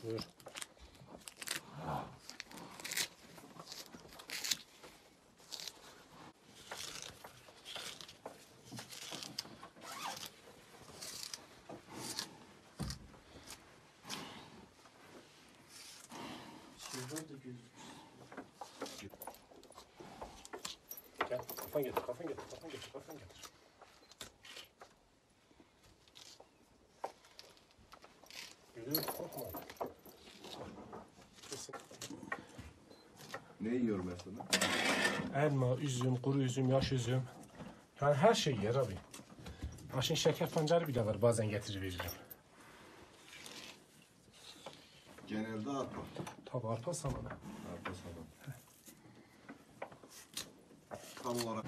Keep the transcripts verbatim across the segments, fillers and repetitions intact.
Buyur. Gel, kafan getir, kafan getir, kafan getir, kafan getir. Yürü, korkma. Kesin. Ne yiyor mesela? Elma, üzüm, kuru üzüm, yaş üzüm. Yani her şey yer abi. Ha şimdi şeker pancarı bile var, bazen getiriveririm. Genelde arpa. Tabi arpa samanı. Arpa saman. Tam olarak.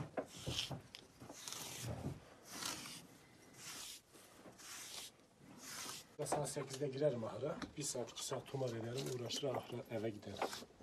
Ben saat sekizde girerim ahıra. Bir saat, iki saat tumar ederim, uğraşır ahıra eve giderim.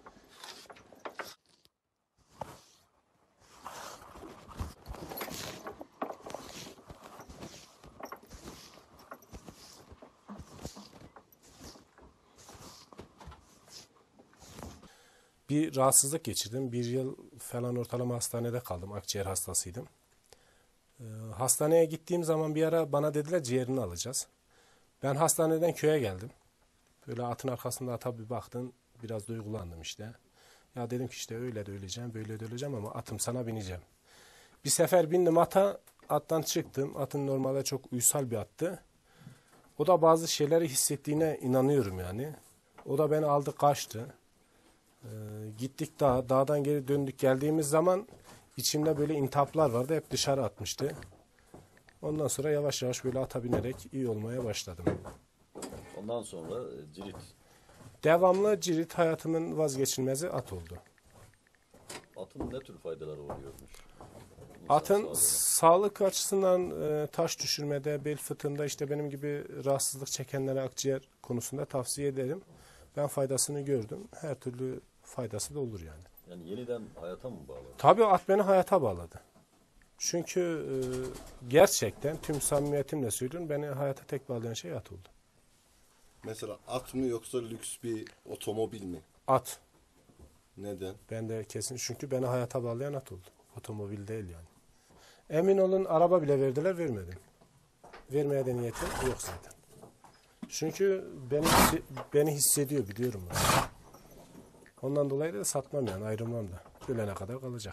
Bir rahatsızlık geçirdim. Bir yıl falan ortalama hastanede kaldım. Akciğer hastasıydım. Ee, hastaneye gittiğim zaman bir ara bana dediler ciğerini alacağız. Ben hastaneden köye geldim. Böyle atın arkasında ata bir baktım. Biraz duygulandım işte. Ya dedim ki işte öyle de öleceğim, böyle de öleceğim ama atım sana bineceğim. Bir sefer bindim ata, attan çıktım. Atın normalde çok uysal bir attı. O da bazı şeyleri hissettiğine inanıyorum yani. O da beni aldı kaçtı. Ee, gittik dağa, dağdan geri döndük geldiğimiz zaman içimde böyle intihaplar vardı, hep dışarı atmıştı. Ondan sonra yavaş yavaş böyle ata binerek iyi olmaya başladım. Ondan sonra cirit. Devamlı cirit hayatımın vazgeçilmezi at oldu. Atın ne tür faydaları oluyormuş? İnsan Atın sağlığına. sağlık açısından e, taş düşürmede, bel fıtığında işte benim gibi rahatsızlık çekenlere akciğer konusunda tavsiye ederim. Ben faydasını gördüm. Her türlü faydası da olur yani. Yani yeniden hayata mı bağlı? Tabii at beni hayata bağladı. Çünkü e, gerçekten tüm samimiyetimle söylüyorum, beni hayata tek bağlayan şey at oldu. Mesela at mı yoksa lüks bir otomobil mi? At. Neden? Ben de kesin, çünkü beni hayata bağlayan at oldu. Otomobil değil yani. Emin olun araba bile verdiler, vermedim. Vermeye de niyetim yok zaten. Çünkü beni beni hissediyor, biliyorum ben. Ondan dolayı da satmam yani, ayrılmam da. Ölene kadar kalacak.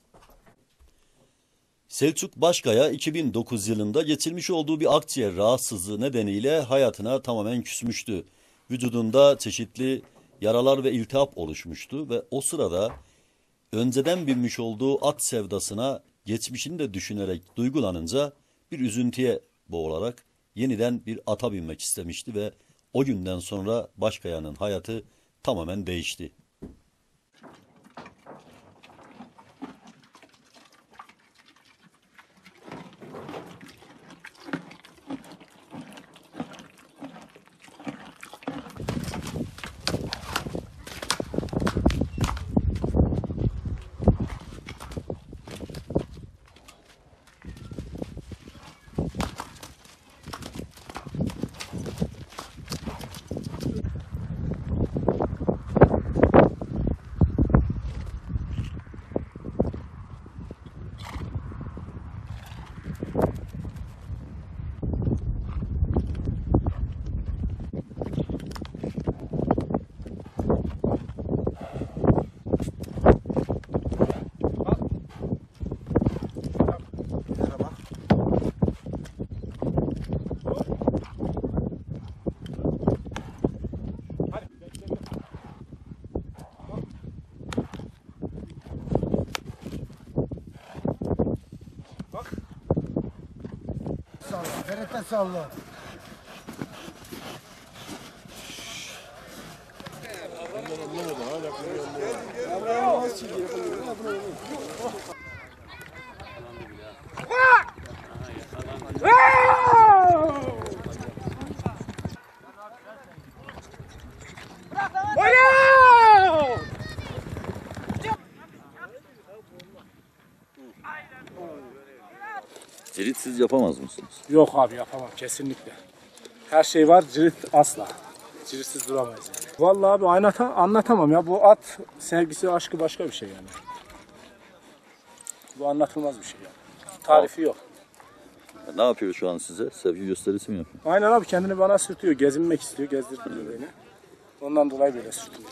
Selçuk Başkaya iki bin dokuz yılında geçirmiş olduğu bir akciğer rahatsızlığı nedeniyle hayatına tamamen küsmüştü. Vücudunda çeşitli yaralar ve iltihap oluşmuştu ve o sırada önceden binmiş olduğu at sevdasına geçmişini de düşünerek duygulanınca bir üzüntüye boğularak yeniden bir ata binmek istemişti ve o günden sonra Başkaya'nın hayatı tamamen değişti. Ferete salla. Cirit siz yapamaz mısınız? Yok abi, yapamam kesinlikle. Her şey var, cirit asla. Civcivsiz duramayız yani. Vallahi abi anlata, anlatamam ya. Bu at sevgisi, aşkı başka bir şey yani. Bu anlatılmaz bir şey yani. Tarifi yok. Ne yapıyor şu an size? Sevgi gösterisi mi yapıyor? Aynen abi, kendini bana sürtüyor. Gezinmek istiyor, gezdiriyor beni. Ondan dolayı böyle sürtüyor.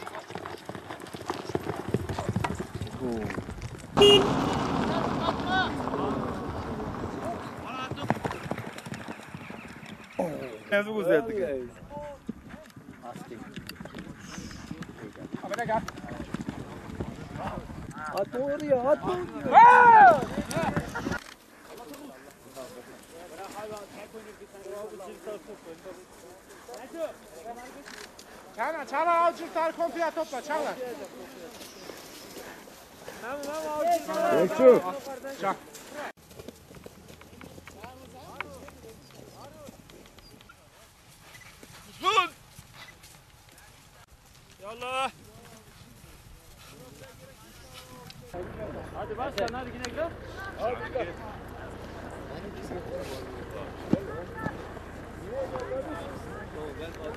Ne güzeldi. At oraya, at oraya. Çağla, Çağla al çırtar komple topla Çağla. Selçuk. Yallah. Hadi başla, hadi yine gel. Hadi.